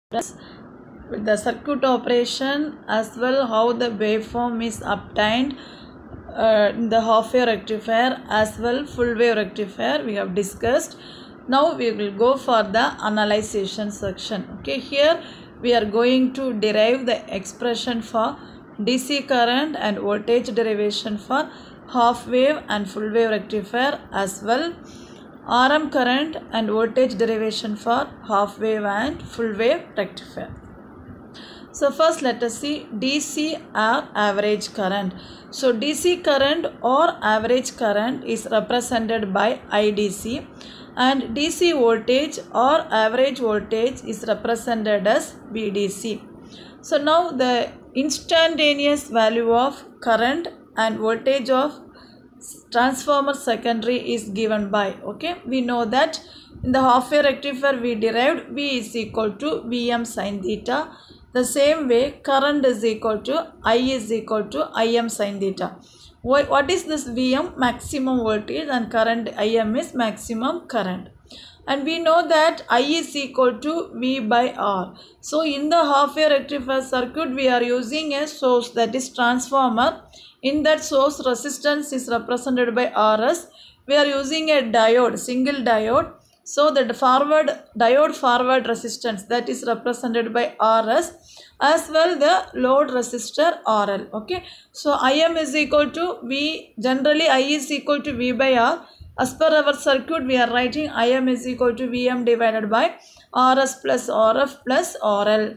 with the circuit operation as well how the waveform is obtained in the half wave rectifier as well full wave rectifier we have discussed. Now we will go for the analyzation section. Okay, here we are going to derive the expression for DC current and voltage derivation for half wave and full wave rectifier as well RM current and voltage derivation for half wave and full wave rectifier. So first let us see DC or average current. So DC current or average current is represented by IDC and DC voltage or average voltage is represented as VDC. So now the instantaneous value of current and voltage of transformer secondary is given by, okay, we know that in the half wave rectifier we derived V is equal to Vm sin theta. The same way current is equal to I is equal to Im sin theta. What is this Vm? Maximum voltage, and current Im is maximum current. And we know that I is equal to V by R. So in the half wave rectifier circuit we are using a source, that is transformer. In that source resistance is represented by Rs. We are using a diode, single diode. So the diode forward resistance, that is represented by Rs, as well the load resistor RL. Okay. So Im is equal to V, generally I is equal to V by R. As per our circuit we are writing Im is equal to Vm divided by Rs plus Rf plus RL.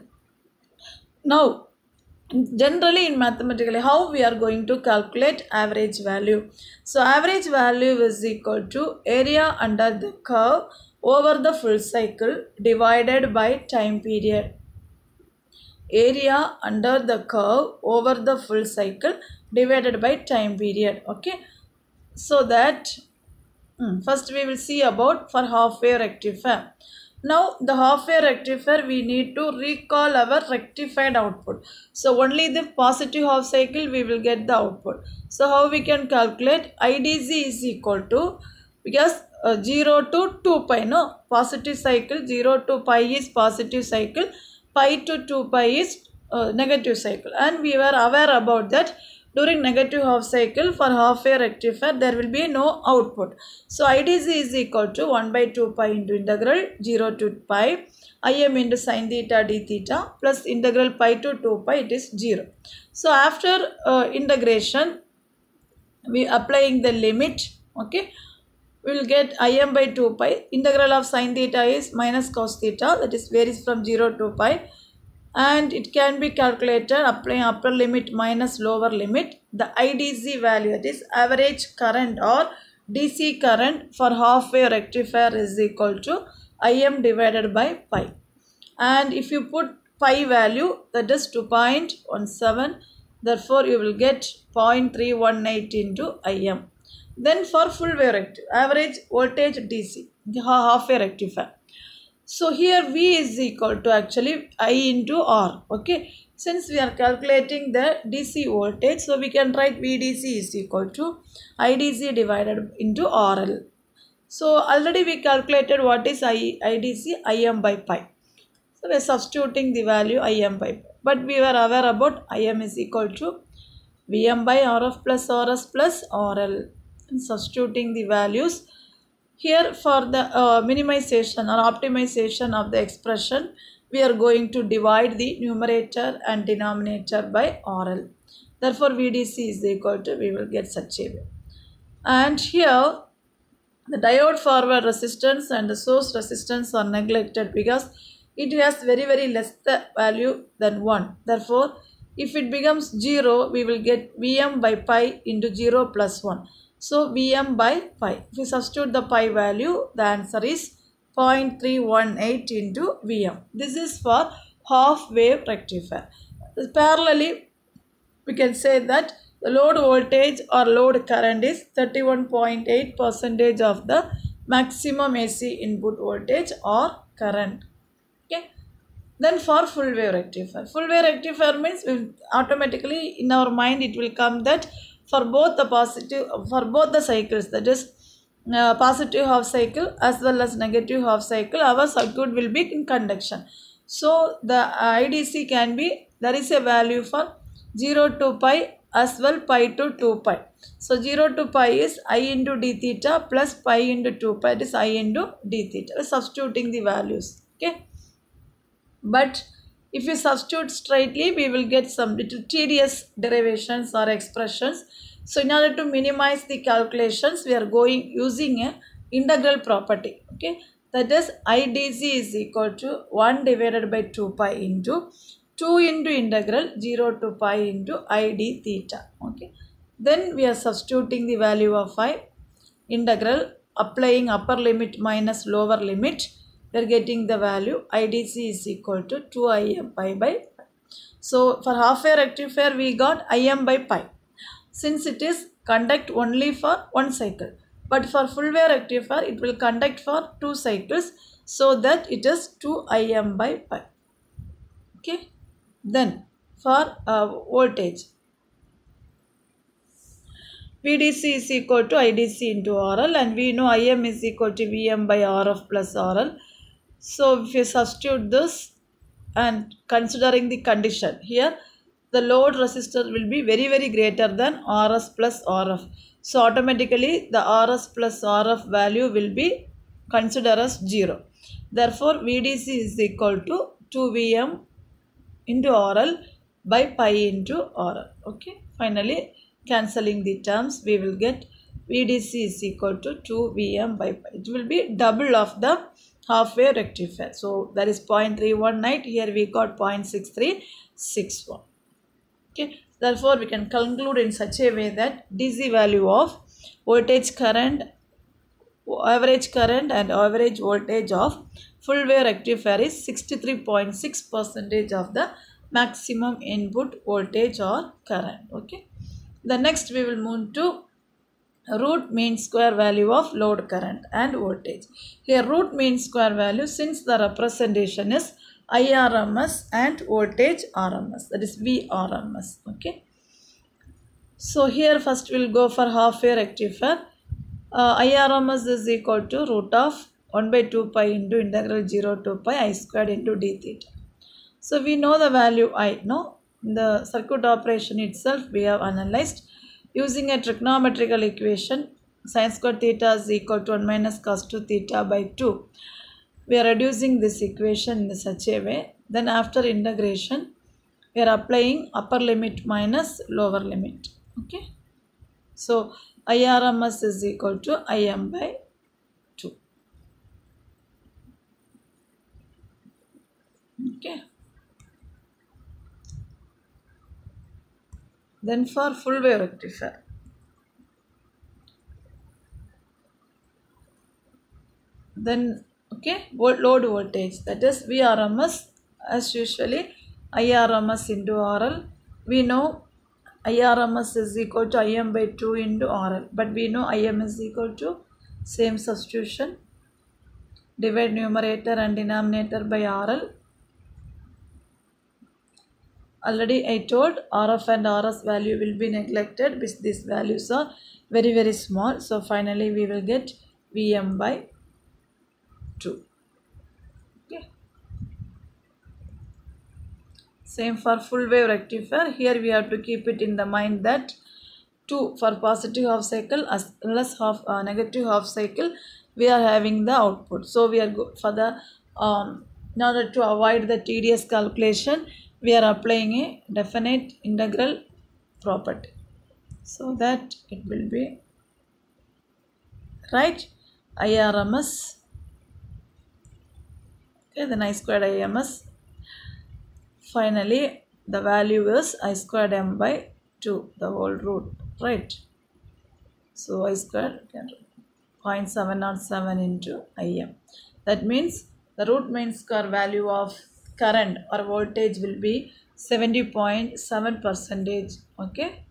Now generally in mathematically how we are going to calculate average value. So average value is equal to area under the curve over the full cycle divided by time period. Area under the curve over the full cycle divided by time period. Okay, so that first we will see about for half wave rectifier. Now the half wave rectifier we need to recall our rectified output. So only the positive half cycle we will get the output. So how we can calculate? IDC is equal to, because 0 to 2 pi, no, positive cycle, 0 to pi is positive cycle, pi to 2 pi is negative cycle, and we were aware about that during negative half cycle for half wave rectifier there will be no output. So IDC is equal to 1 by 2 pi into integral 0 to pi Im into sin theta d theta plus integral pi to 2 pi, it is 0. So after integration we applying the limit, okay, we will get Im by 2 pi. Integral of sin theta is minus cos theta, that is varies from 0 to pi, and it can be calculated applying upper limit minus lower limit. The IDC value, that is average current or DC current for half wave rectifier, is equal to Im divided by pi. And if you put pi value, that is 2.17, therefore you will get 0.318 into Im. Then for full wave rectifier, average voltage DC, half wave rectifier. So here V is equal to actually I into R. Okay. Since we are calculating the DC voltage, so we can write VDC is equal to IDC divided into RL. So already we calculated what is IDC, Im by pi. So we are substituting the value Im by pi. But we were aware about Im is equal to Vm by Rf plus Rs plus RL. And substituting the values. Here for the minimization or optimization of the expression, we are going to divide the numerator and denominator by RL. Therefore, VDC is equal to, we will get such a way. And here, the diode forward resistance and the source resistance are neglected because it has very less the value than 1. Therefore, if it becomes 0, we will get Vm by pi into 0 plus 1. So Vm by pi. If we substitute the pi value, the answer is 0.318 into Vm. This is for half wave rectifier. Parallelly, we can say that the load voltage or load current is 31.8% of the maximum AC input voltage or current. Okay. Then for full wave rectifier. Full wave rectifier means automatically in our mind it will come that for both the cycles, that is positive half cycle as well as negative half cycle, our circuit will be in conduction. So the IDC can be, there is a value for 0 to pi as well pi to 2 pi. So 0 to pi is I into d theta plus pi into 2 pi, it is I into d theta. We're substituting the values. Okay. But if we substitute straightly, we will get some little tedious derivations or expressions. So in order to minimize the calculations, we are using a integral property. Okay, that is IDC is equal to 1 divided by 2 pi into 2 into integral 0 to pi into ID theta. Okay, then we are substituting the value of I, integral, applying upper limit minus lower limit. We are getting the value IDC is equal to 2Im pi by pi. So for half wave rectifier we got Im by pi, since it is conduct only for one cycle. But for full wave rectifier it will conduct for 2 cycles, so that it is 2Im by pi. Okay. Then for voltage, VDC is equal to IDC into RL, and we know Im is equal to Vm by Rf plus RL. So if you substitute this and considering the condition here, the load resistor will be very greater than Rs plus Rf. So automatically the Rs plus Rf value will be considered as 0. Therefore VDC is equal to 2Vm into RL by pi into RL. Okay. Finally, cancelling the terms, we will get VDC is equal to 2Vm by pi. It will be double of the half wave rectifier. So that is 0.319. Here we got 0.6361. Okay. Therefore, we can conclude in such a way that DC value of voltage current, average current and average voltage of full wave rectifier is 63.6% of the maximum input voltage or current. Okay. The next we will move to root mean square value of load current and voltage. Here root mean square value, since the representation is IRMS and voltage RMS, that is VRMS. Okay. So here first we will go for half wave rectifier. IRMS is equal to root of 1 by 2 pi into integral 0 to pi I squared into d theta. So we know the value I. No, the circuit operation itself we have analyzed using a trigonometrical equation. Sin square theta is equal to 1 minus cos 2 theta by 2. We are reducing this equation in such a way. Then after integration, we are applying upper limit minus lower limit. Okay. So IRMS is equal to Im by 2. Okay. Then for full wave rectifier, then okay, load voltage, that is VRMS, as usually IRMS into RL. We know IRMS is equal to Im by 2 into RL, but we know Im is equal to, same substitution, divide numerator and denominator by RL. Already I told RF and RS value will be neglected because these values are very small. So finally we will get Vm by 2. Okay. Same for full wave rectifier. Here we have to keep it in the mind that 2 for positive half cycle as well as negative half cycle we are having the output. So we are for the in order to avoid the tedious calculation, we are applying a definite integral property, so that it will be right IRMS. Okay, then I squared IMS. Finally, the value is I squared M by 2, the whole root, right? So I squared 0.707 into Im. That means the root mean square value of current or voltage will be 70.7%. Okay.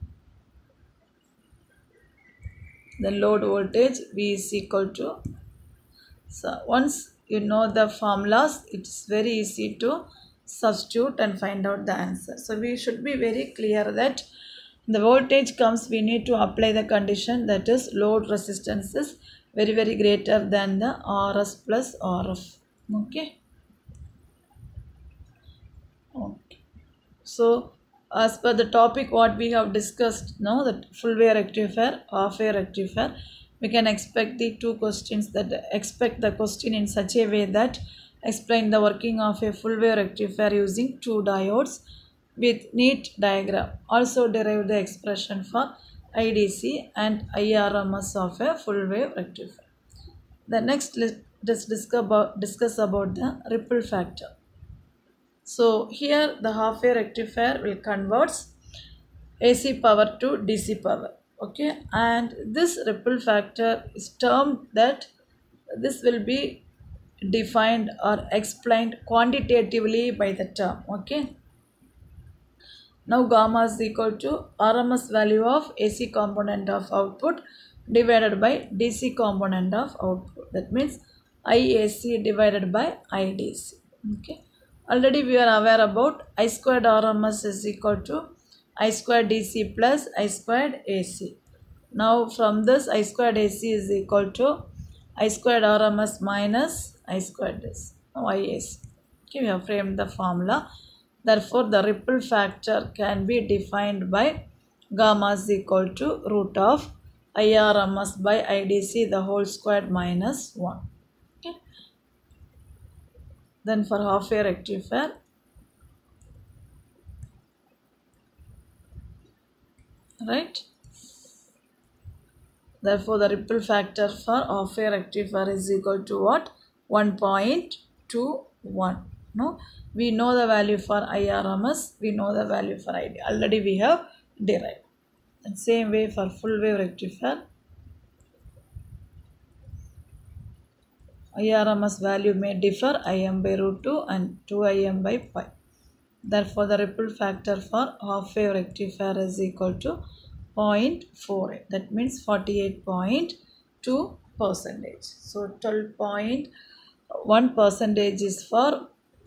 The load voltage V is equal to, so once you know the formulas, it is very easy to substitute and find out the answer. So we should be very clear that the voltage comes, we need to apply the condition, that is load resistance is very greater than the Rs plus Rf. Okay. So as per the topic what we have discussed now, that full wave rectifier, half wave rectifier, we can expect the two questions, that expect the question in such a way that explain the working of a full wave rectifier using two diodes with neat diagram. Also derive the expression for IDC and IRMS of a full wave rectifier. The next let's discuss about the ripple factor. So here the half wave rectifier will convert AC power to DC power. Okay, and this ripple factor is termed that this will be defined or explained quantitatively by the term. Okay, now gamma is equal to RMS value of AC component of output divided by DC component of output. That means IAC divided by IDC. Okay, already we are aware about I squared RMS is equal to I squared DC plus I squared AC. Now from this I squared AC is equal to I squared RMS minus I squared DC. Now IAC. Okay, we have framed the formula. Therefore, the ripple factor can be defined by gamma is equal to root of IRMS by IDC the whole squared minus 1. Okay. Then for half wave rectifier, right? Therefore, the ripple factor for half wave rectifier is equal to what? 1.21. No, we know the value for IRMS, we know the value for ID. Already we have derived. And same way for full wave rectifier, IRMS value may differ, Im by root 2 and 2Im by pi. Therefore, the ripple factor for half wave rectifier is equal to 0.48. That means 48.2%. So 12.1% is for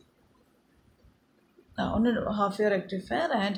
half wave rectifier and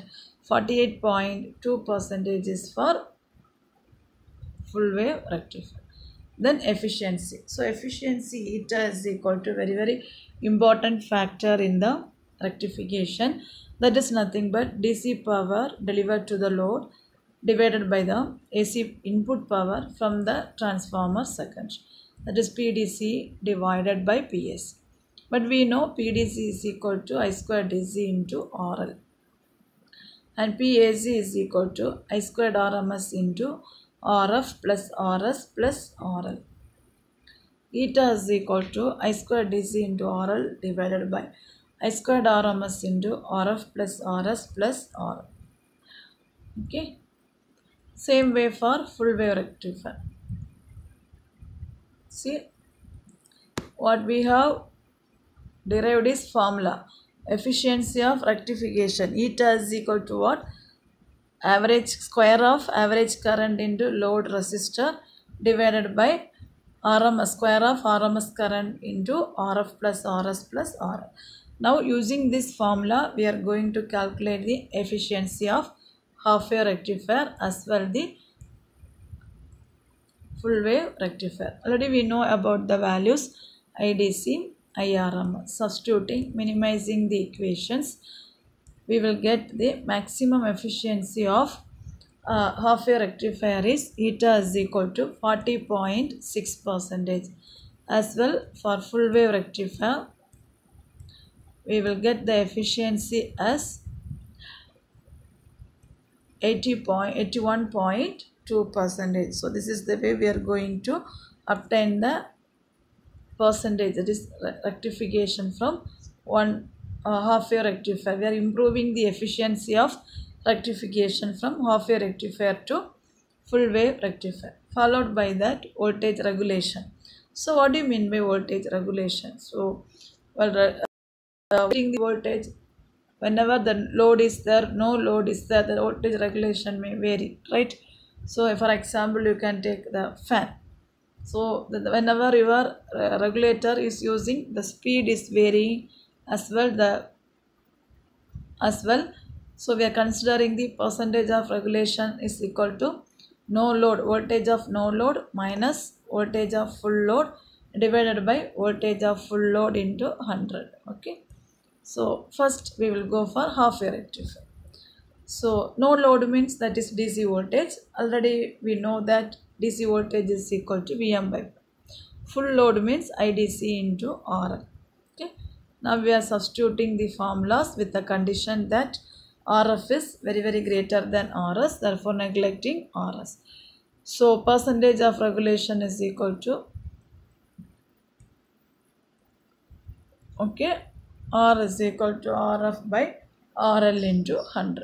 48.2% is for full wave rectifier. Then efficiency. So efficiency eta is equal to very important factor in the rectification. That is nothing but DC power delivered to the load divided by the AC input power from the transformer second. That is PDC divided by PS. But we know PDC is equal to I squared DC into RL. And PAC is equal to I squared RMS into RF plus RS plus RL. Eta is equal to I squared DC into RL divided by I squared RMS into RF plus RS plus RL. Okay. Same way for full wave rectifier. See what we have derived is formula. Efficiency of rectification. Eta is equal to what? Average square of average current into load resistor divided by RMS square of RMS current into RF plus RS plus RL. Now using this formula we are going to calculate the efficiency of half wave rectifier as well the full wave rectifier. Already we know about the values IDC, IRMS. Substituting, minimizing the equations, we will get the maximum efficiency of half wave rectifier is eta is equal to 40.6%. As well for full wave rectifier, we will get the efficiency as 81.2%. So this is the way we are going to obtain the percentage, that is rectification from one half wave rectifier. We are improving the efficiency of rectification from half wave rectifier to full wave rectifier. Followed by that voltage regulation. So what do you mean by voltage regulation? So the voltage, whenever the load is there, no load is there, the voltage regulation may vary, right? So for example, you can take the fan. So whenever your regulator is using, the speed is varying as well. So we are considering the percentage of regulation is equal to no load, voltage of no load minus voltage of full load divided by voltage of full load into 100. Okay. So first we will go for half wave rectifier. So no load means that is DC voltage. Already we know that DC voltage is equal to Vm by Pi. Full load means IDC into RL. Okay. Now we are substituting the formulas with the condition that RF is very greater than RS, therefore neglecting RS. So percentage of regulation is equal to, okay, R is equal to RF by RL into 100.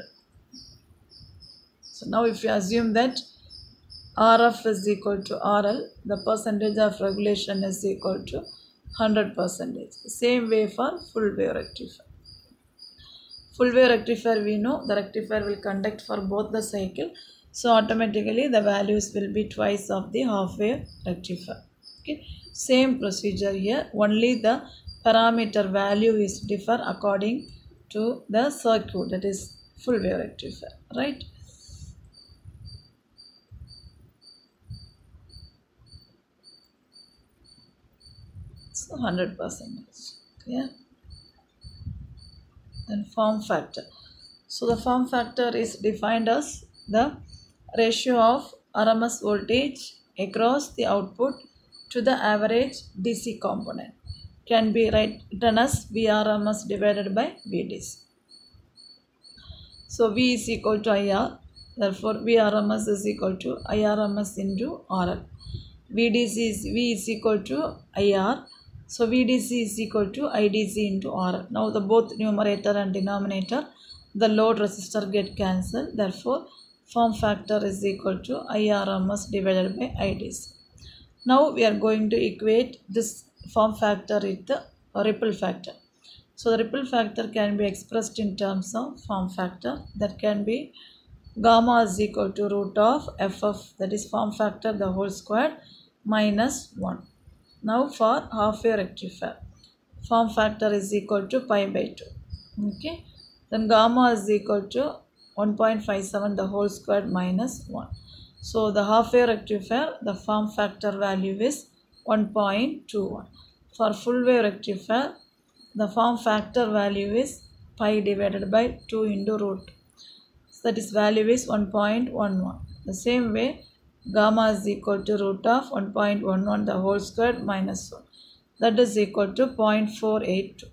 So now if you assume that RF is equal to RL, the percentage of regulation is equal to 100%. Same way for full wave rectifier. Full wave rectifier, we know the rectifier will conduct for both the cycle. So automatically the values will be twice of the half wave rectifier. Okay. Same procedure here. Only the parameter value is differ according to the circuit, that is full wave rectifier, right? So 100%. Yeah. Then form factor. So the form factor is defined as the ratio of RMS voltage across the output to the average DC component. Can be written as Vrms divided by Vdc. So V is equal to IR. Therefore Vrms is equal to IRMS into RL. V is equal to IR. So VDC is equal to IDC into RL. Now the both numerator and denominator, the load resistor get cancelled. Therefore form factor is equal to IRMS divided by IDC. Now we are going to equate this form factor with the ripple factor. So the ripple factor can be expressed in terms of form factor. That can be gamma is equal to root of FF, that is form factor the whole square, minus 1. Now for half wave rectifier, form factor is equal to pi by 2. Okay. Then gamma is equal to 1.57 the whole square minus 1. So the half wave rectifier, the form factor value is 1.21. For full wave rectifier, the form factor value is pi divided by 2 into root. So that is value is 1.11. The same way, gamma is equal to root of 1.11 the whole square minus 1. That is equal to 0.482.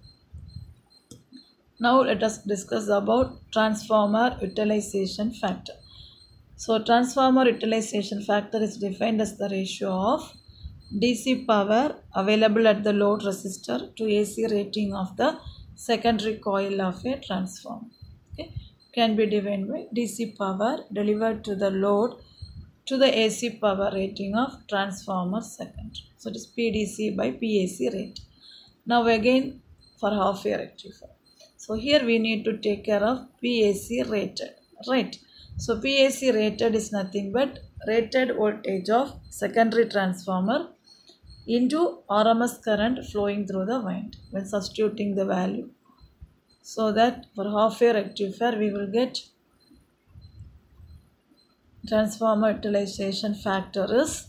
Now let us discuss about transformer utilization factor. So transformer utilization factor is defined as the ratio of DC power available at the load resistor to AC rating of the secondary coil of a transformer. Okay. Can be defined by DC power delivered to the load to the AC power rating of transformer secondary. So it is PDC by PAC rate. Now again for half wave rectifier. So here we need to take care of PAC rated, right? So PAC rated is nothing but rated voltage of secondary transformer into RMS current flowing through the wind when substituting the value. So that for half wave rectifier we will get transformer utilization factor is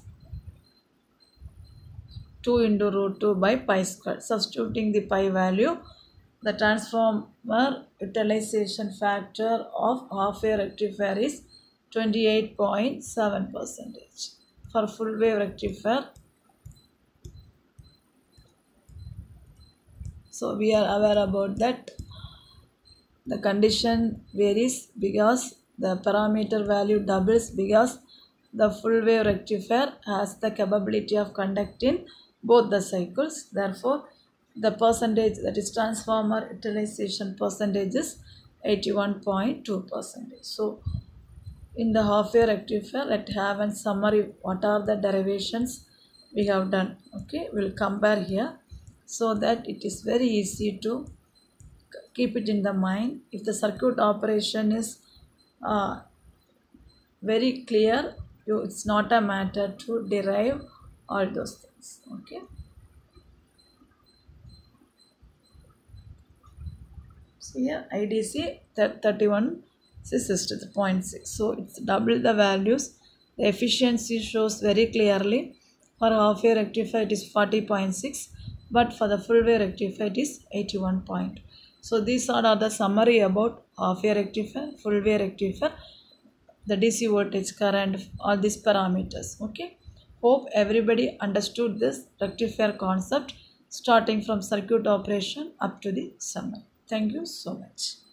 2 into root 2 by pi square. Substituting the pi value, the transformer utilization factor of half wave rectifier is 28.7%. For full wave rectifier, so we are aware about that the condition varies because the parameter value doubles because the full wave rectifier has the capability of conducting both the cycles. Therefore, the percentage, that is transformer utilization percentage, is 81.2%. So in the half wave rectifier, let's have a summary what are the derivations we have done. Okay, we'll compare here so that it is very easy to keep it in the mind. If the circuit operation is very clear, it's not a matter to derive all those things. Okay. So here IDC 31.6. So it's double the values. The efficiency shows very clearly. For half wave rectifier it is 40.6, but for the full wave rectifier it is 81. So these are the summary about half wave rectifier, full wave rectifier, the DC voltage current, all these parameters. Okay. Hope everybody understood this rectifier concept starting from circuit operation up to the summary. Thank you so much.